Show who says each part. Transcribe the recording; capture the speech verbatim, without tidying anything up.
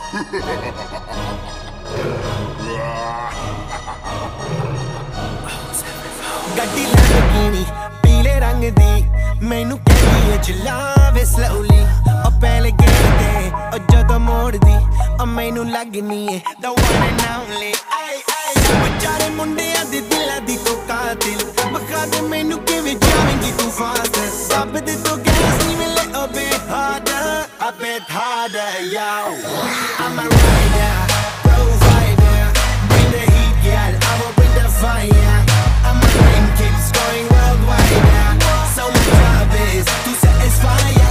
Speaker 1: ਗੱਡੀ ਲੰਘਣੀ ਪੀਲੇ ਰੰਗ ਦੀ ਮੈਨੂੰ ਕਹਿੰਦੀ ਏ ਚਲਾਵੇ slowly ਉਹ ਪਹਿਲੇ ਗੇੜ ਤੇ ਉਹ ਜਦੋਂ ਮੋੜਦੀ ਉਹ ਮੈਨੂੰ ਲੱਗਨੀ ਏ the one and only ਆਏ ਆਏ ਵਿਚਾਰੇ ਮੁੰਡਿਆਂ ਦੇ ਦਿਲਾਂ ਦੀ ਤੂੰ ਕਾਤਿਲ ਬਖਾ ਦੇ ਮੈਨੂੰ ਕਿਵੇਂ ਜਾਵੇਂਗੀ ਤੂੰ ਫਾਸਟ ਰੱਬ ਦੇ ਤੋਂ ਗੈਸ ਨਹੀਂ ਮਿਲੇ a bit harder a bit harder yo I'm a rider provider bring the heat girl I will bring the fire I'm a name keeps going worldwide so my job is to satisfy